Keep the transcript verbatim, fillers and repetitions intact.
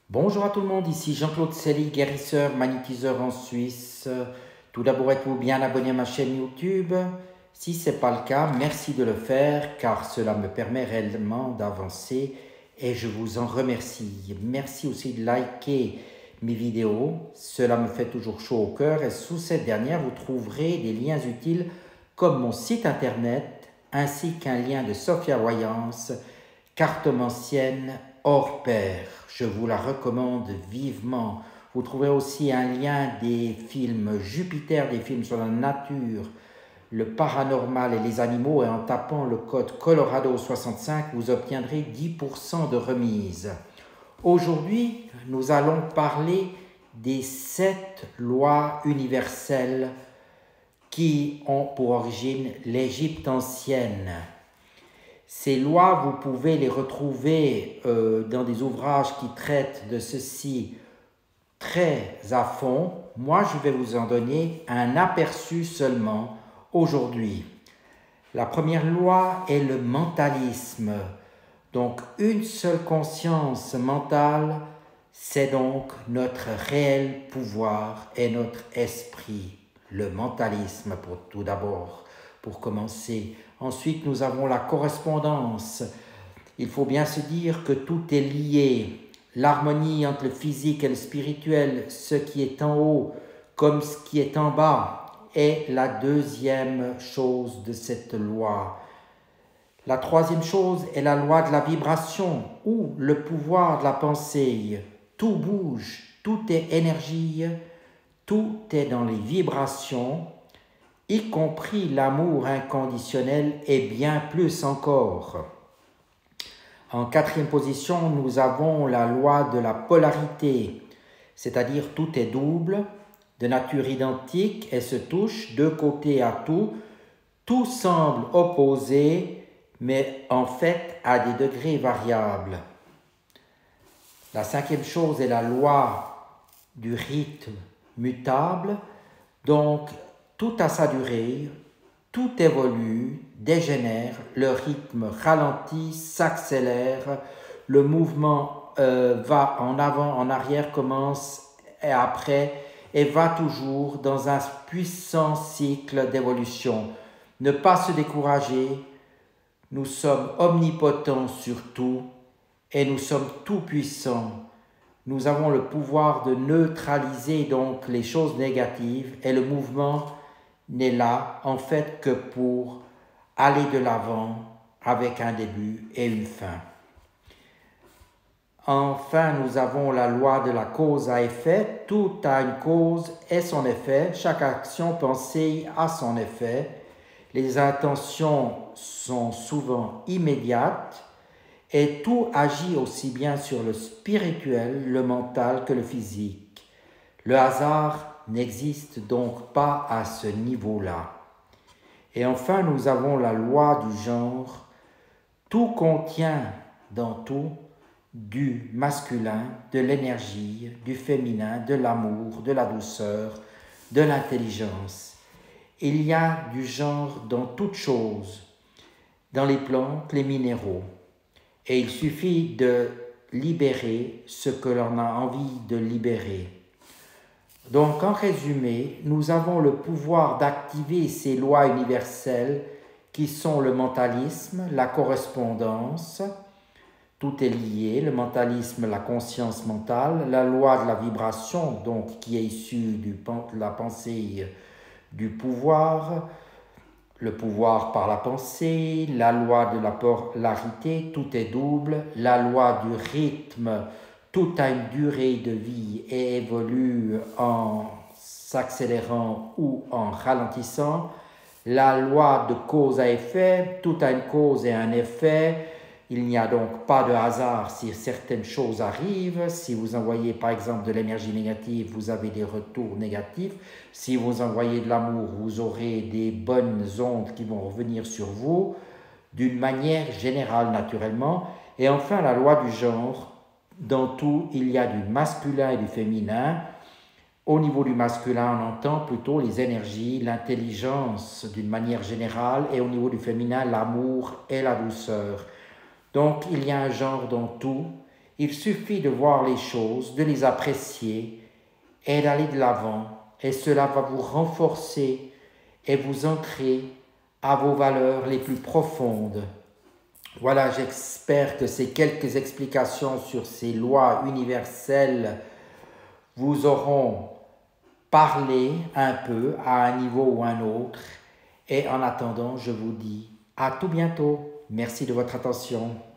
Bonjour à tout le monde, ici Jean-Claude Selly, guérisseur, magnétiseur en Suisse. Tout d'abord, êtes-vous bien abonné à ma chaîne YouTube? Si ce n'est pas le cas, merci de le faire car cela me permet réellement d'avancer et je vous en remercie. Merci aussi de liker mes vidéos, cela me fait toujours chaud au cœur et sous cette dernière, vous trouverez des liens utiles comme mon site internet ainsi qu'un lien de Sophia Voyance, cartomancienne hors pair. Je vous la recommande vivement. Vous trouverez aussi un lien des films Jupiter, des films sur la nature, le paranormal et les animaux, et en tapant le code Colorado soixante-cinq, vous obtiendrez dix pour cent de remise. Aujourd'hui, nous allons parler des sept lois universelles qui ont pour origine l'Égypte ancienne. Ces lois, vous pouvez les retrouver euh, dans des ouvrages qui traitent de ceci très à fond. Moi, je vais vous en donner un aperçu seulement aujourd'hui. La première loi est le mentalisme. Donc, une seule conscience mentale, c'est donc notre réel pouvoir et notre esprit. Le mentalisme, pour tout d'abord, pour commencer. Ensuite, nous avons la correspondance. Il faut bien se dire que tout est lié. L'harmonie entre le physique et le spirituel, ce qui est en haut comme ce qui est en bas, est la deuxième chose de cette loi. La troisième chose est la loi de la vibration ou le pouvoir de la pensée. Tout bouge, tout est énergie, tout est dans les vibrations, y compris l'amour inconditionnel et bien plus encore. En quatrième position, nous avons la loi de la polarité, c'est-à-dire tout est double, de nature identique et se touche de côté à tout. Tout semble opposé, mais en fait à des degrés variables. La cinquième chose est la loi du rythme mutable, donc tout a sa durée, tout évolue, dégénère, le rythme ralentit, s'accélère, le mouvement euh, va en avant, en arrière, commence et après, et va toujours dans un puissant cycle d'évolution. Ne pas se décourager, nous sommes omnipotents sur tout et nous sommes tout-puissants. Nous avons le pouvoir de neutraliser donc les choses négatives et le mouvement n'est là en fait que pour aller de l'avant avec un début et une fin. Enfin, nous avons la loi de la cause à effet. Tout a une cause et son effet. Chaque action pensée a son effet. Les intentions sont souvent immédiates et tout agit aussi bien sur le spirituel, le mental que le physique. Le hasard n'existe donc pas à ce niveau-là. Et enfin, nous avons la loi du genre. Tout contient dans tout du masculin, de l'énergie, du féminin, de l'amour, de la douceur, de l'intelligence. Il y a du genre dans toutes choses, dans les plantes, les minéraux. Et il suffit de libérer ce que l'on a envie de libérer. Donc, en résumé, nous avons le pouvoir d'activer ces lois universelles qui sont le mentalisme, la correspondance, tout est lié, le mentalisme, la conscience mentale, la loi de la vibration, donc qui est issue du, de la pensée du pouvoir, le pouvoir par la pensée, la loi de la polarité, tout est double, la loi du rythme, tout a une durée de vie et évolue en s'accélérant ou en ralentissant. La loi de cause à effet, tout a une cause et un effet. Il n'y a donc pas de hasard si certaines choses arrivent. Si vous envoyez par exemple de l'énergie négative, vous avez des retours négatifs. Si vous envoyez de l'amour, vous aurez des bonnes ondes qui vont revenir sur vous, d'une manière générale naturellement. Et enfin, la loi du genre. Dans tout, il y a du masculin et du féminin. Au niveau du masculin, on entend plutôt les énergies, l'intelligence d'une manière générale, et au niveau du féminin, l'amour et la douceur. Donc, il y a un genre dans tout, Il suffit de voir les choses, de les apprécier et d'aller de l'avant. Et cela va vous renforcer et vous ancrer à vos valeurs les plus profondes. Voilà, j'espère que ces quelques explications sur ces lois universelles vous auront parlé un peu à un niveau ou un autre. Et en attendant, je vous dis à tout bientôt. Merci de votre attention.